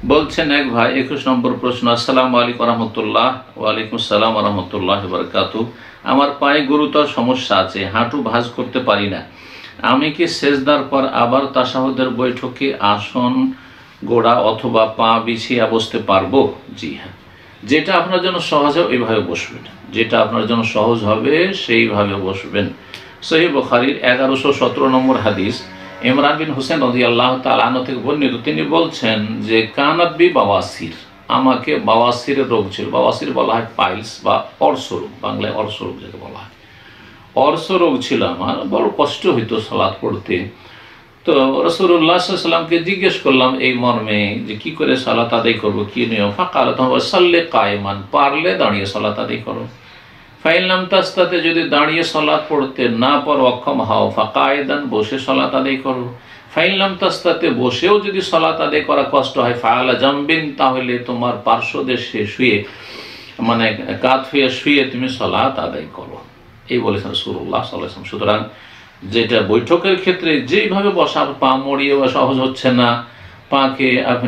বলছেন এক ভাই 21 নম্বর প্রশ্ন। আসসালামু আলাইকুম রহমতুল্লাহ। ওয়ালাইকুম আসসালাম রহমতুল্লাহ বারাকাতু। আমার পায়ে গুরুতর সমস্যা আছে, হাঁটু ভাঁজ করতে পারি না। আমি কি সেজদার পর আবার তাশাহুদের বৈঠকে আসন গোড়া অথবা পা বিছিয়ে বসতে পারবো? জি হ্যাঁ, যেটা আপনার জন্য সহজ হবে ওইভাবে বসবেন, যেটা আপনার জন্য সহজ হবে সেইভাবে বসবেন। সহিহ বুখারীর 1117 নম্বর হাদিস, ইমরান বিন হুসেন রাদিয়াল্লাহু তাআলা আনহু থেকে বর্ণিত, তিনি বলছেন যে কানাত বি বাওয়াসির, আমাকে বাওয়াসিরের রোগ ছিল। বাওয়াসির বলা হয় পাইলস বা অর্শরোগ, বাংলায় অর্শরোগ যাকে বলা হয়। অর্শরোগ ছিল আমার, বড় কষ্ট হইতো সালাত পড়তে। তো রাসূলুল্লাহ সাল্লাল্লাহু আলাইহি ওয়াসাল্লামকে জিজ্ঞেস করলাম এই মর্মে যে কি করে সালাত আদায় করবো, কি নিয়ম। ফাকালা, তোমরা সাল্লি কায়মান, পারলে দাঁড়িয়ে সালাত আদায় করো। ফাইন লাম তাস্তাতে, যদি দাঁড়িয়ে সালাত পড়তে না পারো, অক্ষম হও, ফাকায়েদান, বসে সালাত আদায় করো। ফাইন লাম তাস্তাতে, বসেও যদি সালাত আদায় করা কষ্ট হয়, ফাআলা জামবিন, তাহলে তোমার পার্শ্বদেশে শুয়ে, মানে কাত হয়ে শুয়ে তুমি সালাত আদায় করো। এই বলেছেন রাসূলুল্লাহ সাল্লাল্লাহু আলাইহি ওয়াসাল্লাম। সুতরাং যেটা বৈঠকের ক্ষেত্রে যেইভাবে বসা, পা মরিয়ে বা সহজ হচ্ছে না, পাকে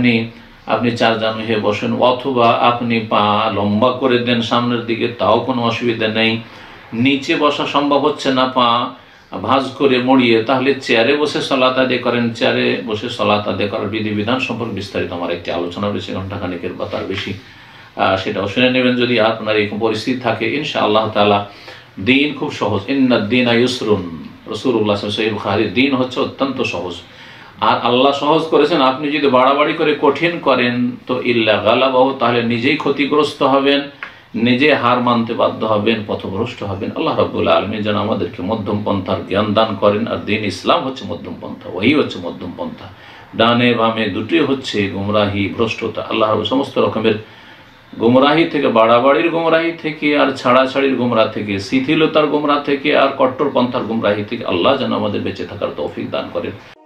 আপনি চার জানু হয়ে বসেন, অথবা আপনি পা লম্বা করে দেন সামনের দিকে, তাও কোনো অসুবিধা নেই। নিচে বসা সম্ভব হচ্ছে না পা ভাঁজ করে মরিয়ে, তাহলে চেয়ারে বসে সালাত আদায় করেন। চেয়ারে বসে সালাত আদায় করার বিধিবিধান সম্পর্কে বিস্তারিত আমার একটি আলোচনা রয়েছে, ঘণ্টাখানেকের বা তার বেশি, সেটাও শুনে নেবেন যদি আপনার এরকম পরিস্থিতি থাকে। ইনশাআল্লাহ তাআলা দিন খুব সহজ। ইন্নাদ দীনা ইউসরুন, রাসূলুল্লাহ সাল্লাল্লাহু আলাইহি ওয়াসাল্লাম, দিন হচ্ছে অত্যন্ত সহজ। আর আল্লাহ সহজ করেছেন, আপনি যদি বাড়াবাড়ি করে কঠিন করেন তো ইল্লা গালাবাহু, তাহলে নিজেই ক্ষতিগ্রস্ত হবেন, নিজে হার মানতে বাধ্য হবেন, পথভ্রষ্ট হবেন। আল্লাহ রাব্বুল আলামিন যেন আমাদেরকে মধ্যম পন্থার জ্ঞান দান করেন। আর দ্বীন ইসলাম হচ্ছে মধ্যম পন্থা, ওহী হচ্ছে মধ্যম পন্থা। ডানে বামে দুটি হচ্ছে গুমরাহি, ভ্রষ্টতা। আল্লাহ সমস্ত রকমের গুমরাহি থেকে, বাড়াবাড়ির গুমরাহি থেকে, আর ছাড়াছাড়ির গুমরাহ থেকে, শিথিলতার গুমরাহ থেকে, আর কট্টর পন্থার গুমরাহি থেকে আল্লাহ যেন আমাদের বেঁচে থাকার তৌফিক দান করেন।